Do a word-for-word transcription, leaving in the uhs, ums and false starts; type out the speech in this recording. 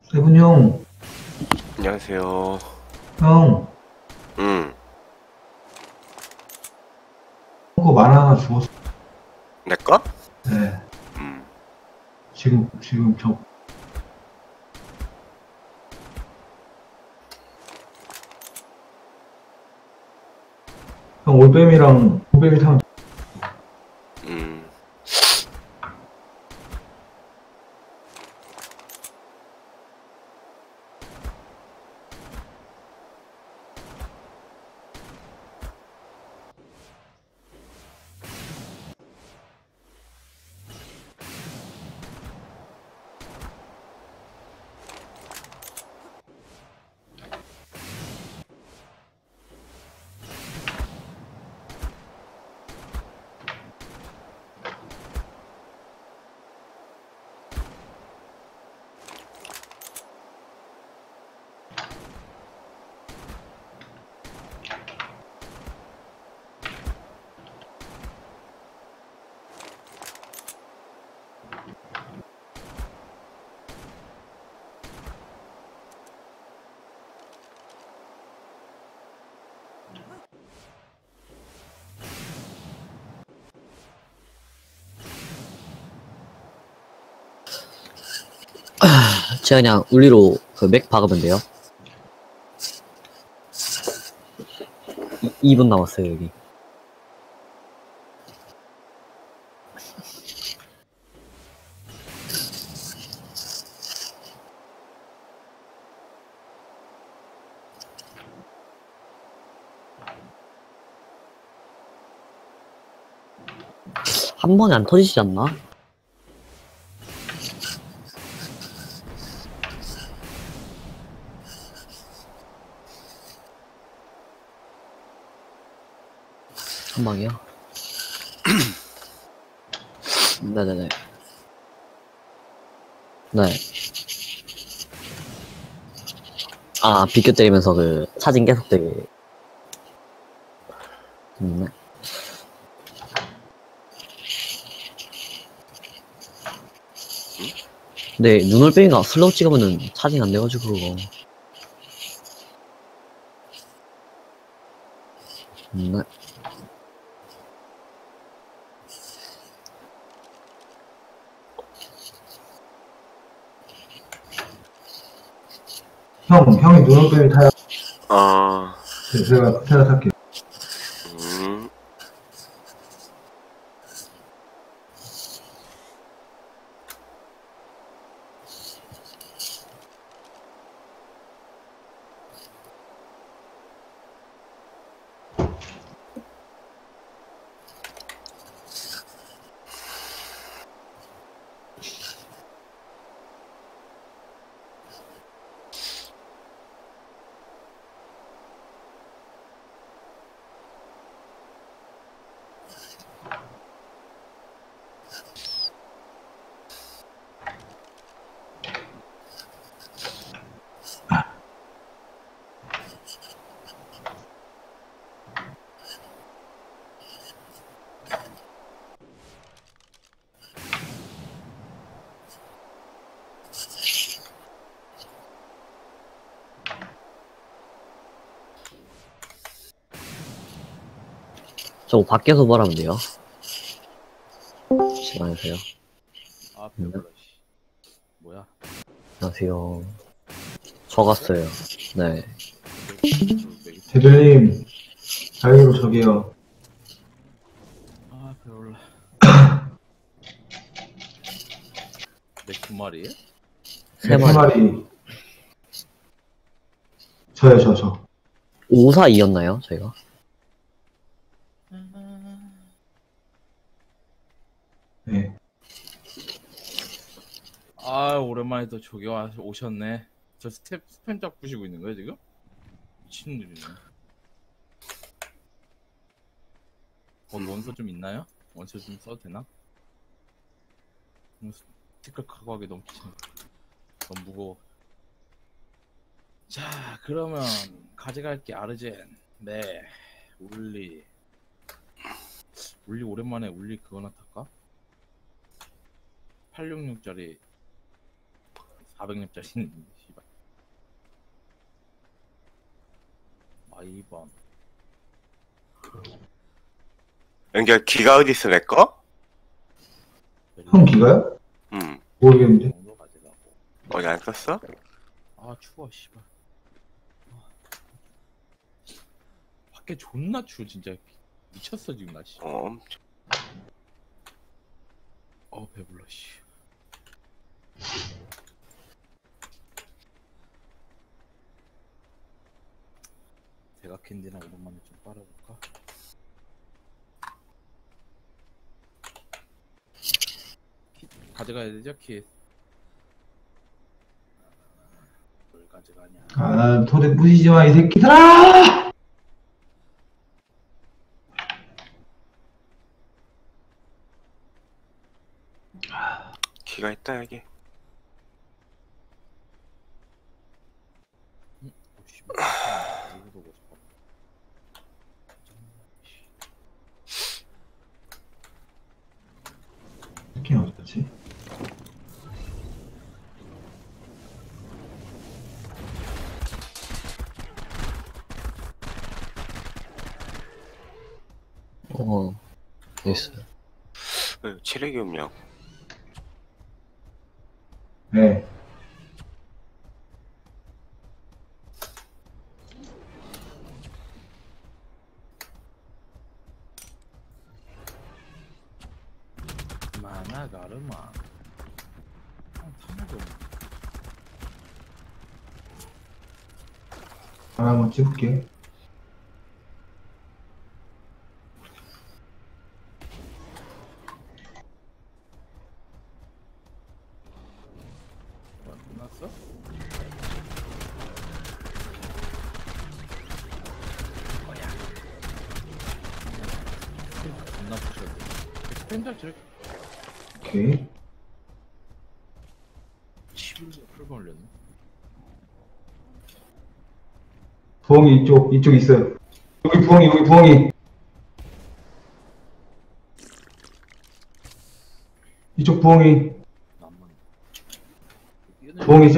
세븐 형, 안녕하세요. 형, 응, 거 만 하나 주웠어. 내꺼? 네, 음, 지금, 지금 저, 형 올빼미랑 올빼미 타면 음. 제가 그냥 울리로 그 맥 박으면 돼요. 이, 이 분 남았어요, 여기. 한 번에 안 터지지 않나? 한 방이요? 네네네. 네. 아, 비껴 때리면서 그 사진 계속 되게. 음, 네. 네, 눈을 빼니까 슬로우 찍으면은 차징 안 돼가지고 그거. 음, 네. 형, 형이 눈 올빼미 타야 아, 돼. 제가, 제가 탈게요. 음. 저거 밖에서 말하면 돼요. 안녕하세요. 아, 네. 배불러, 씨. 뭐야? 안녕하세요. 저 갔어요. 네. 제들님, 자유로 저기요. 아, 배불러. 맥 두 마리에? 세 네, 세 마리. 마리. 저요, 저, 저. 오사이였나요, 저희가? 네. 아, 오랜만에 또 저기 와 오셨네. 저 스텝 스팸 짝 부시고 있는 거야 지금? 미친놈이네. 거기 원서 좀 있나요? 원서 좀 써도 되나? 너무 스티커 갖고 가기 너무 귀찮아. 너무 무거워. 자, 그러면 가져갈 게 아르젠. 네. 울리. 울리 오랜만에 울리 그거나 탈까? 팔백육십육짜리 사백 렙짜리 씨발. 아 이번 연결 기가 어디 있어 내 거? 형 기가요? 응. 모르겠는데. 정도 가져가고. 어디 안 썼어? 아 추워 씨발. 아. 밖에 존나 추워 진짜. 미쳤어 지금 날씨. 어, 엄청. 어 배불러 씨. 대각 캔디나 오랜만에 좀 빨아볼까? 킷 가져가야 되죠 킷. 뭘 가져가냐? 아, 도대 부시지 마, 이 새끼들아! 기가 있다 여기. 응? 어 씨발. 이거 보고 싶어. 새끼는 어디 갔지? 어, 있어. 왜 체력이 없냐? 네. 마나 가르마. 아, 타나도. 하나 한번 찍을게. 뭐야, 끝났어? 뭐야? 존나 부셔야 돼. 스펜저 저렇게 오케이. 치우려 풀고 올렸네. 부엉이 이쪽, 이쪽 있어요. 여기 부엉이, 여기 부엉이. 이쪽 부엉이. 남만. 부엉이